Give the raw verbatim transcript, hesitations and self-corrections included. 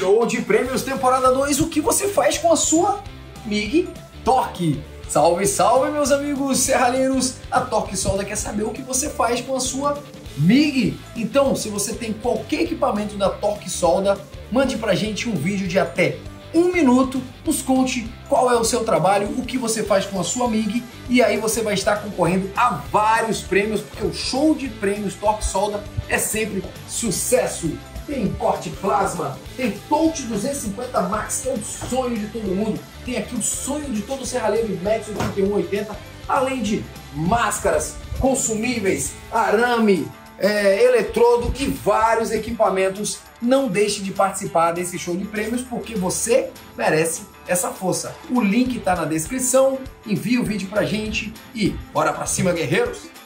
Show de Prêmios temporada dois, o que você faz com a sua MIG Torque? Salve, salve meus amigos serralheiros! A Torque Solda quer saber o que você faz com a sua MIG. Então, se você tem qualquer equipamento da Torque Solda, mande pra gente um vídeo de até um minuto, nos conte qual é o seu trabalho, o que você faz com a sua MIG, e aí você vai estar concorrendo a vários prêmios, porque o show de prêmios Torque Solda é sempre sucesso. Tem corte plasma, tem touch duzentos e cinquenta Max, que é o sonho de todo mundo. Tem aqui o sonho de todo serralheiro Max oitenta e um oitenta, além de máscaras, consumíveis, arame, é, eletrodo e vários equipamentos. Não deixe de participar desse show de prêmios, porque você merece essa força. O link está na descrição, envie o vídeo pra gente e bora pra cima, guerreiros!